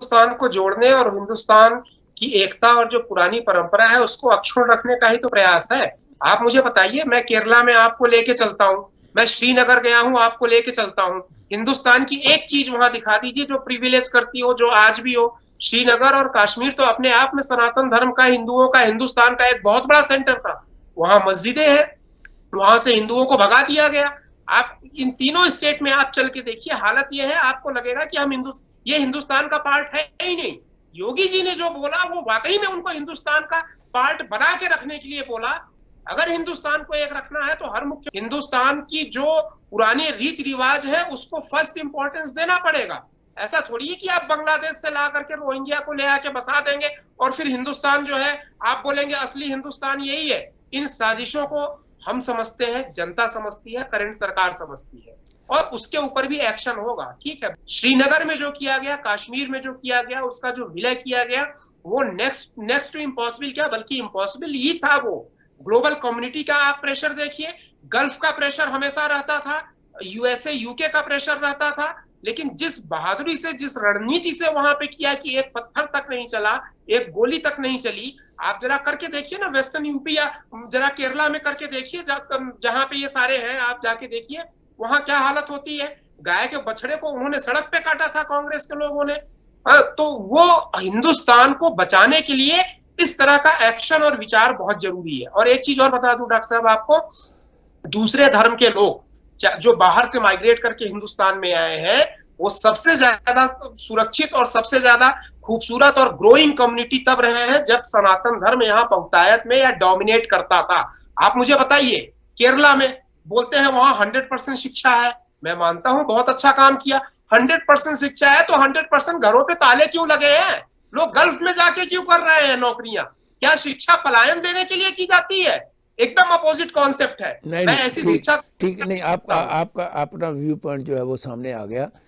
हिंदुस्तान को जोड़ने और हिंदुस्तान की एकता और जो पुरानी परंपरा है उसको अक्षुण्ण रखने का ही तो प्रयास है। आप मुझे बताइए, मैं केरला में आपको लेके चलता हूँ, मैं श्रीनगर गया हूँ आपको लेके चलता हूँ, हिंदुस्तान की एक चीज वहां दिखा दीजिए जो प्रिविलेज करती हो, जो आज भी हो। श्रीनगर और कश्मीर तो अपने आप में सनातन धर्म का, हिंदुओं का, हिंदुस्तान का एक बहुत बड़ा सेंटर था। वहां मस्जिदें हैं, वहां से हिंदुओं को भगा दिया गया। आप इन तीनों स्टेट में आप चल के देखिए, हालत यह है, आपको लगेगा कि हम ये हिंदुस्तान का पार्ट है ही नहीं। योगी जी ने जो बोला वो वाकई में उनको हिंदुस्तान का पार्ट बना के रखने के लिए बोला। अगर हिंदुस्तान को एक रखना है तो हर मुख्य हिंदुस्तान की जो पुराने रीति रिवाज है उसको फर्स्ट इंपॉर्टेंस देना पड़ेगा। ऐसा थोड़ी है कि आप बांग्लादेश से ला करके रोहिंग्या को ले आके बसा देंगे और फिर हिंदुस्तान जो है आप बोलेंगे असली हिंदुस्तान यही है। इन साजिशों को हम समझते हैं, जनता समझती है, करंट सरकार समझती है, और उसके ऊपर भी एक्शन होगा। ठीक है, श्रीनगर में जो किया गया, कश्मीर में जो किया गया, उसका जो विलय किया गया, वो नेक्स्ट टू इम्पॉसिबल क्या बल्कि इम्पॉसिबल ही था। वो ग्लोबल कम्युनिटी का आप प्रेशर देखिए, गल्फ का प्रेशर हमेशा रहता था, यूएसए यूके का प्रेशर रहता था, लेकिन जिस बहादुरी से, जिस रणनीति से वहां पे किया कि एक पत्थर तक नहीं चला, एक गोली तक नहीं चली। आप जरा करके देखिए ना, वेस्टर्न यूपी या जरा केरला में करके देखिए, जहां पे ये सारे हैं, आप जाके देखिए वहां क्या हालत होती है। गाय के बछड़े को उन्होंने सड़क पे काटा था कांग्रेस के लोगों ने। तो वो हिंदुस्तान को बचाने के लिए इस तरह का एक्शन और विचार बहुत जरूरी है। और एक चीज और बता दूं डॉक्टर साहब आपको, दूसरे धर्म के लोग जो बाहर से माइग्रेट करके हिंदुस्तान में आए हैं, वो सबसे ज्यादा सुरक्षित और सबसे ज्यादा खूबसूरत और ग्रोइंग कम्युनिटी तब रहे हैं जब सनातन धर्म यहाँ बहुतायत में या डोमिनेट करता था। आप मुझे बताइए, केरला में बोलते हैं वहां 100% शिक्षा है, मैं मानता हूं बहुत अच्छा काम किया। 100% शिक्षा है तो 100% घरों पे ताले क्यों लगे हैं? लोग गल्फ में जाके क्यों कर रहे हैं नौकरियां? क्या शिक्षा पलायन देने के लिए की जाती है? एकदम अपोजिट कॉन्सेप्ट है। मैं ऐसी शिक्षा ठीक नहीं, आपका अपना व्यू पॉइंट जो है वो सामने आ गया।